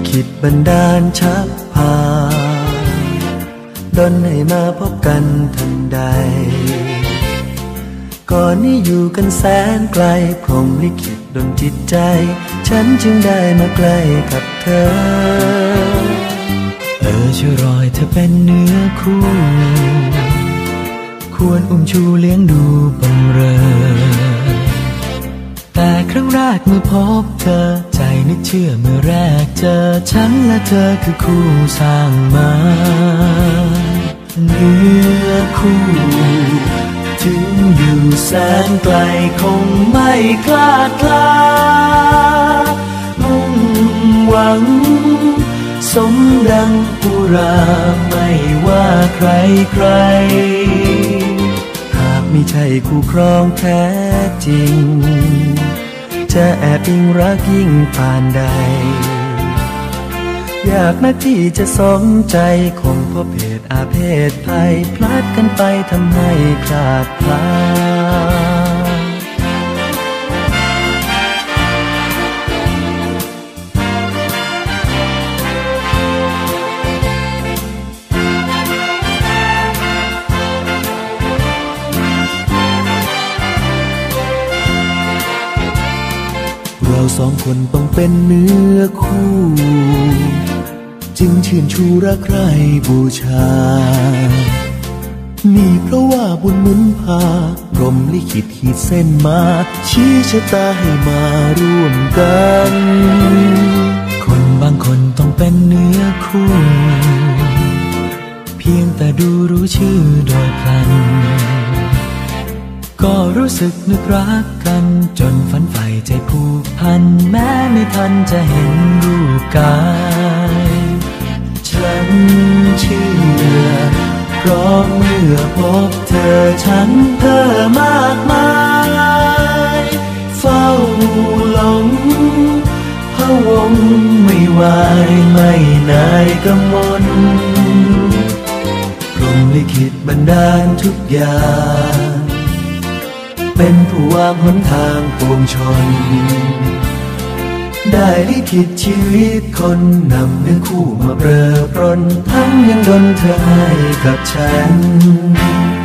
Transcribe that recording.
ขิตบันดาลชักพาดลให้มาพบกันทันใดก่อนนี้อยู่กันแสนไกลพรหมลิขิตดลจิตใจฉันจึงได้มาใกล้กับเธอช่วยรอยเธอเป็นเนื้อคู่ควรอุ้มชูเลี้ยงดูบำเรอแต่ครั้งแรกเมื่อพบเธอใจนึกเชื่อเมื่อแรกเจอฉันและเธอคือคู่สร้างมาเนื้อคู่ถึงอยู่แสนไกลคงไม่คลาดคลามุ่งหวังสมดังอุราไม่ว่าใครใครหากไม่ใช่คู่ครองแท้จริงจะแอบอิงรักยิ่งปานใดอยากนักที่จะสมใจคงเพราะเพศอาเพศภัยพลัดกันไปทำให้คลาดพลาเราสองคนต้องเป็นเนื้อคู่จึงชื่นชูรักใคร่บูชานี่เพราะว่าบุญหนุนพาพรหมลิขิตขีดเส้นมาชี้ชะตาให้มาร่วมกันคนบางคนต้องเป็นเนื้อคู่เพียงแต่ดูรู้ชื่อโดยพลันก็รู้สึกนึกรักกันจนฝันใฝ่ใจผูกพันแม้ไม่ทันจะเห็นรูปกายฉันเชื่อเพราะเมื่อพบเธอฉันเธอมากมายเฝ้าหลงพะวงไม่ไหวไม่นายกำมลพรหมลิขิตบันดาลทุกอย่างเป็นผู้วางหนทางปวงชนได้ลิขิตชีวิตคนนำเนื้อคู่มาเปรอปรนทั้งยังดลเธอให้กับฉัน